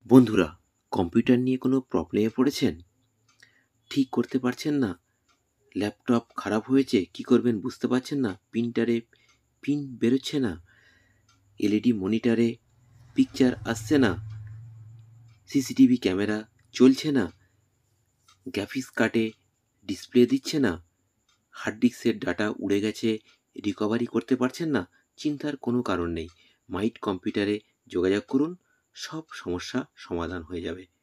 বন্ধুরা, কম্পিউটার নিয়ে কোনো প্রবলেমে পড়েছেন? ঠিক করতে পারছেন না? ল্যাপটপ খারাপ হয়েছে, কি করবেন বুঝতে পারছেন না? প্রিন্টারে পিন বেরোচ্ছে না, এলইডি মনিটরে পিকচার আসছে না, সিসিটিভি ক্যামেরা চলছে না, গ্রাফিক্স কার্ডে ডিসপ্লে দিচ্ছে না, হার্ড ডিস্কের ডাটা উড়ে গেছে, রিকভারি করতে পারছেন না? চিন্তার কোনো কারণ নেই। মাইট কম্পিউটারে যোগাযোগ করুন, সব সমস্যা সমাধান হয়ে যাবে।